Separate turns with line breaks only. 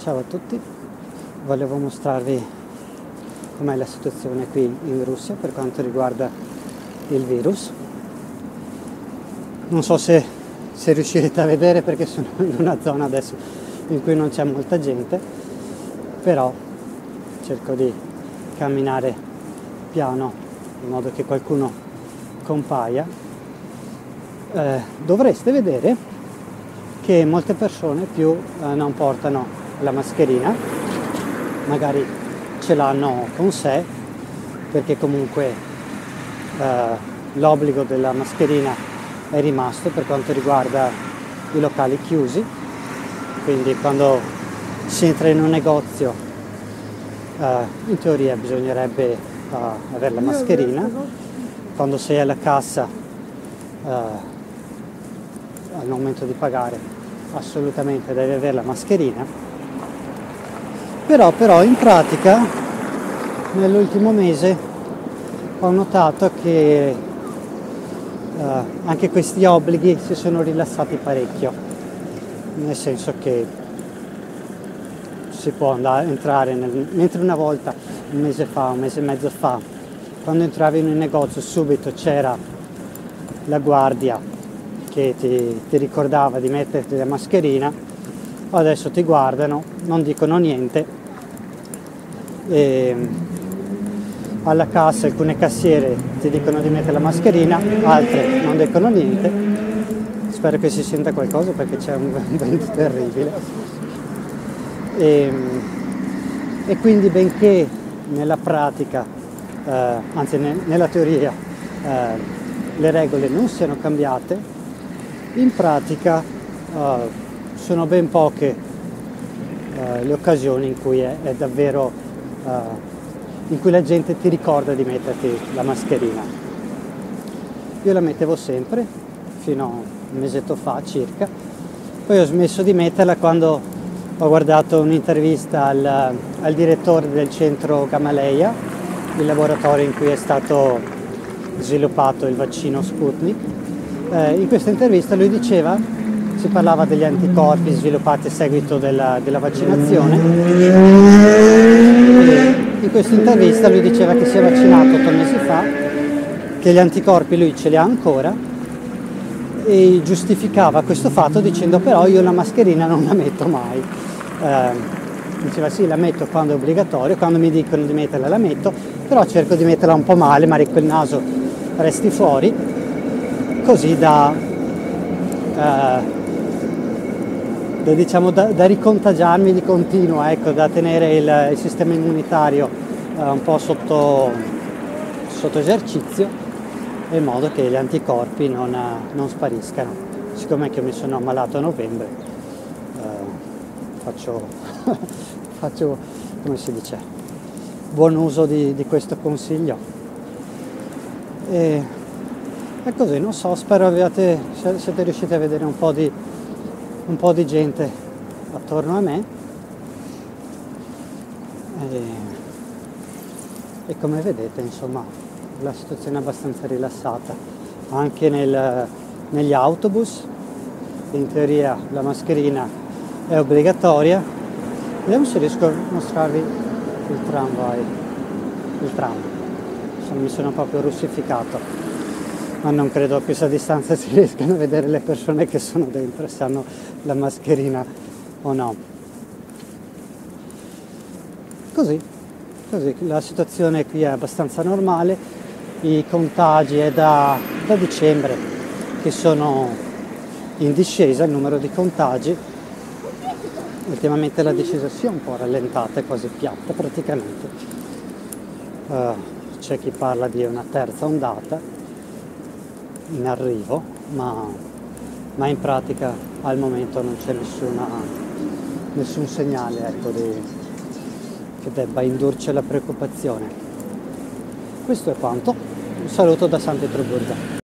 Ciao a tutti, volevo mostrarvi com'è la situazione qui in Russia per quanto riguarda il virus. Non so se riuscirete a vedere perché sono in una zona adesso in cui non c'è molta gente, però cerco di camminare piano in modo che qualcuno compaia. Dovreste vedere che molte persone più non portano la mascherina, magari ce l'hanno con sé perché comunque l'obbligo della mascherina è rimasto per quanto riguarda i locali chiusi, quindi quando si entra in un negozio in teoria bisognerebbe avere la mascherina, quando sei alla cassa al momento di pagare assolutamente devi avere la mascherina. Però in pratica nell'ultimo mese ho notato che anche questi obblighi si sono rilassati parecchio, nel senso che si può entrare mentre una volta, un mese e mezzo fa, quando entravi in un negozio subito c'era la guardia che ti ricordava di metterti la mascherina, adesso ti guardano, non dicono niente. E alla cassa alcune cassiere ti dicono di mettere la mascherina, altre non dicono niente. Spero che si senta qualcosa perché c'è un vento terribile. E quindi benché nella pratica, anzi nella teoria, le regole non siano cambiate, in pratica sono ben poche le occasioni in cui è davvero in cui la gente ti ricorda di metterti la mascherina. Io la mettevo sempre fino a un mesetto fa circa, poi ho smesso di metterla quando ho guardato un'intervista al direttore del centro Gamaleya, il laboratorio in cui è stato sviluppato il vaccino Sputnik. In questa intervista lui diceva, si parlava degli anticorpi sviluppati a seguito della vaccinazione. In questa intervista lui diceva che si è vaccinato 8 mesi fa, che gli anticorpi lui ce li ha ancora e giustificava questo fatto dicendo però io la mascherina non la metto mai. Diceva sì, la metto quando è obbligatorio, quando mi dicono di metterla la metto, però cerco di metterla un po' male, ma che il naso resti fuori, così da ricontagiarmi di continuo, ecco, da tenere il sistema immunitario un po' sotto esercizio, in modo che gli anticorpi non spariscano. Siccome che mi sono ammalato a novembre, faccio come si dice, buon uso di questo consiglio. E così, non so, spero siete riusciti a vedere un po' di gente attorno a me e come vedete insomma la situazione è abbastanza rilassata anche negli autobus. In teoria la mascherina è obbligatoria. Vediamo se riesco a mostrarvi il tram. Mi sono proprio russificato, ma non credo a questa distanza si riescano a vedere le persone che sono dentro, se hanno la mascherina o no. Così, la situazione qui è abbastanza normale, i contagi è da dicembre che sono in discesa, il numero di contagi. Ultimamente la discesa si è un po' rallentata, è quasi piatta praticamente. C'è chi parla di una terza ondata in arrivo, ma in pratica al momento non c'è nessun segnale, ecco, che debba indurci alla preoccupazione. Questo è quanto. Un saluto da San Pietroburgo.